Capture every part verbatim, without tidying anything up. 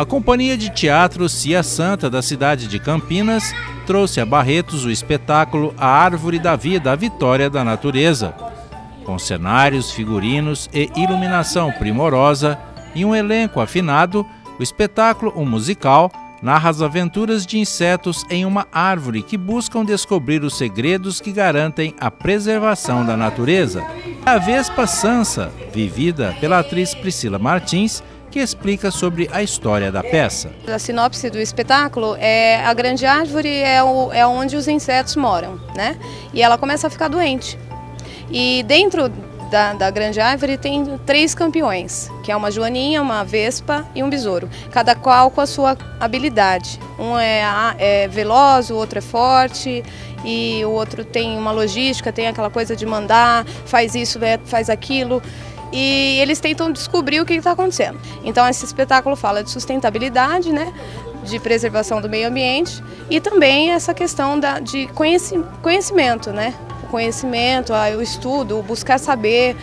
A Companhia de Teatro Cia Santa, da cidade de Campinas, trouxe a Barretos o espetáculo A Árvore da Vida, a Vitória da Natureza. Com cenários, figurinos e iluminação primorosa e um elenco afinado, o espetáculo, um musical, narra as aventuras de insetos em uma árvore que buscam descobrir os segredos que garantem a preservação da natureza. A Vespa Sansa, vivida pela atriz Priscila Martins, que explica sobre a história da peça. A sinopse do espetáculo é a grande árvore é, o, é onde os insetos moram, né? E ela começa a ficar doente. E dentro da, da grande árvore tem três campeões, que é uma joaninha, uma vespa e um besouro, cada qual com a sua habilidade. Um é, é veloz, o outro é forte e o outro tem uma logística, tem aquela coisa de mandar, faz isso, faz aquilo. E eles tentam descobrir o que está acontecendo. Então esse espetáculo fala de sustentabilidade, né, de preservação do meio ambiente e também essa questão da, de conhecimento, né? O conhecimento, o estudo, o buscar saber,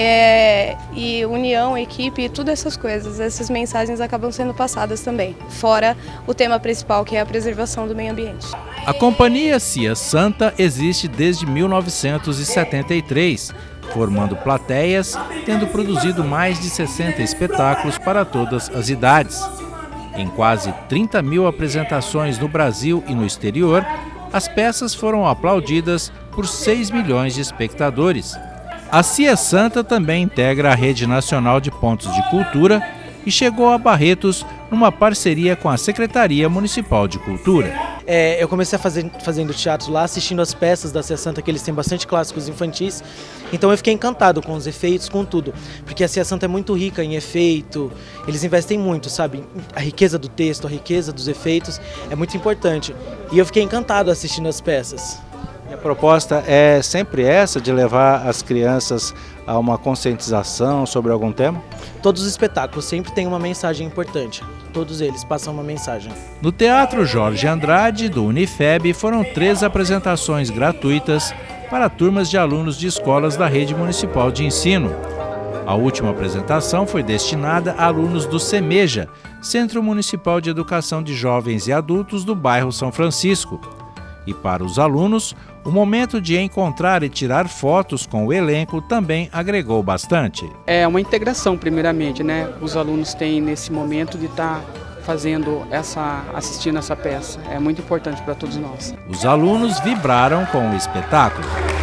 é, e união, equipe, tudo essas coisas. Essas mensagens acabam sendo passadas também, fora o tema principal, que é a preservação do meio ambiente. A Companhia Cia Santa existe desde mil novecentos e setenta e três, formando plateias, tendo produzido mais de sessenta espetáculos para todas as idades. Em quase trinta mil apresentações no Brasil e no exterior, as peças foram aplaudidas por seis milhões de espectadores. A Cia Santa também integra a Rede Nacional de Pontos de Cultura e chegou a Barretos numa parceria com a Secretaria Municipal de Cultura. É, eu comecei a fazer fazendo teatro lá, assistindo as peças da Cia Santa, que eles têm bastante clássicos infantis. Então eu fiquei encantado com os efeitos, com tudo. Porque a Cia Santa é muito rica em efeito, eles investem muito, sabe? A riqueza do texto, a riqueza dos efeitos é muito importante. E eu fiquei encantado assistindo as peças. E a proposta é sempre essa, de levar as crianças a uma conscientização sobre algum tema? Todos os espetáculos sempre têm uma mensagem importante. Todos eles passam uma mensagem. No Teatro Jorge Andrade, do Unifeb, foram três apresentações gratuitas para turmas de alunos de escolas da Rede Municipal de Ensino. A última apresentação foi destinada a alunos do CEMEJA, Centro Municipal de Educação de Jovens e Adultos do bairro São Francisco. E para os alunos, o momento de encontrar e tirar fotos com o elenco também agregou bastante. É uma integração, primeiramente, né? Os alunos têm nesse momento de estar fazendo essa, assistindo essa peça. É muito importante para todos nós. Os alunos vibraram com o espetáculo.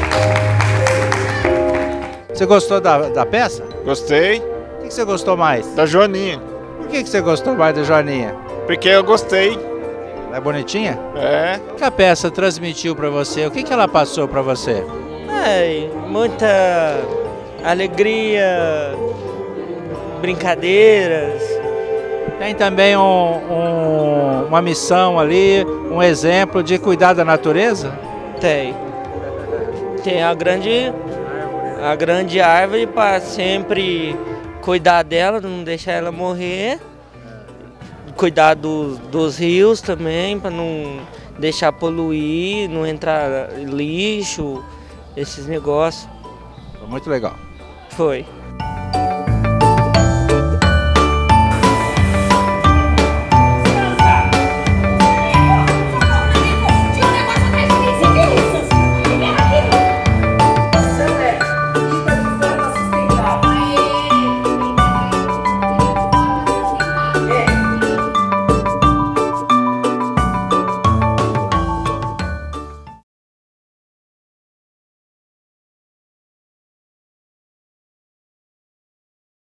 Você gostou da, da peça? Gostei. O que você gostou mais? Da Joaninha. Por que você gostou mais da Joaninha? Porque eu gostei. Ela é bonitinha? É. O que a peça transmitiu para você? O que, que ela passou para você? É, muita alegria, brincadeiras. Tem também um, um, uma missão ali, um exemplo de cuidar da natureza? Tem. Tem a grande, a grande árvore para sempre cuidar dela, não deixar ela morrer. Cuidar do, dos rios também, para não deixar poluir, não entrar lixo, esses negócios. Foi muito legal. Foi.